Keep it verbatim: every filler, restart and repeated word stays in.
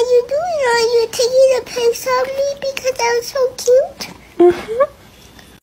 you doing? Are you taking a pic of me because I'm so cute? Mm-hmm.